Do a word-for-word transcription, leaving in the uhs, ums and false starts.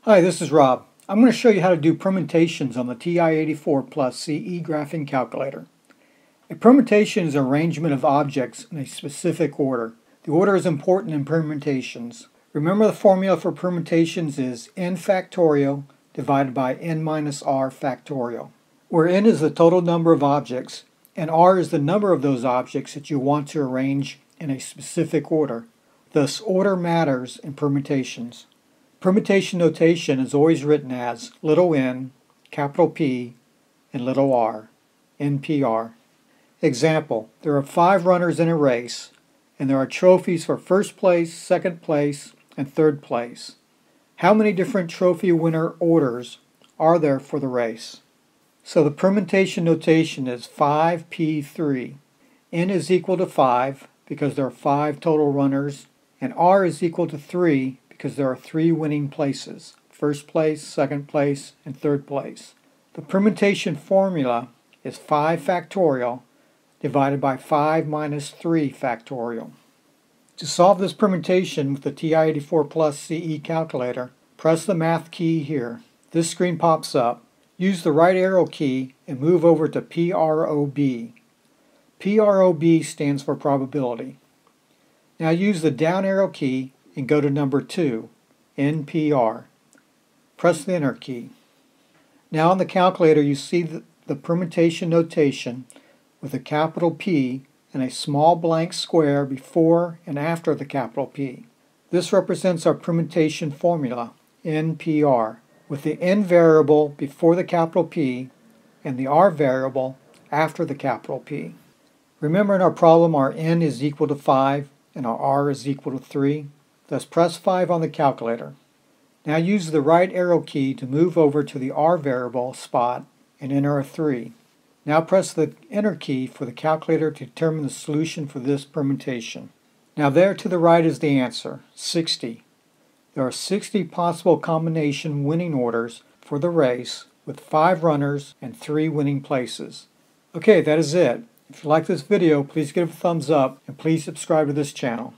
Hi, this is Rob. I'm going to show you how to do permutations on the T I eighty-four plus C E graphing calculator. A permutation is an arrangement of objects in a specific order. The order is important in permutations. Remember, the formula for permutations is n factorial divided by n minus r factorial, where n is the total number of objects and r is the number of those objects that you want to arrange in a specific order. Thus, order matters in permutations. Permutation notation is always written as little n, capital P, and little r, N P R. Example, there are five runners in a race, and there are trophies for first place, second place, and third place. How many different trophy winner orders are there for the race? So the permutation notation is five P three. N is equal to five because there are five total runners, and r is equal to three because there are three winning places, first place, second place, and third place. The permutation formula is five factorial divided by five minus three factorial. To solve this permutation with the T I eighty-four plus C E calculator, press the math key here. This screen pops up. Use the right arrow key and move over to P R O B. P R O B stands for probability. Now use the down arrow key and go to number two, N P R. Press the Enter key. Now on the calculator you see the, the permutation notation with a capital P and a small blank square before and after the capital P. This represents our permutation formula, N P R, with the N variable before the capital P and the R variable after the capital P. Remember, in our problem our N is equal to five and our R is equal to three. Thus press five on the calculator. Now use the right arrow key to move over to the R variable spot and enter a three. Now press the Enter key for the calculator to determine the solution for this permutation. Now there to the right is the answer, sixty. There are sixty possible combination winning orders for the race with five runners and three winning places. Okay, that is it. If you like this video, please give it a thumbs up and please subscribe to this channel.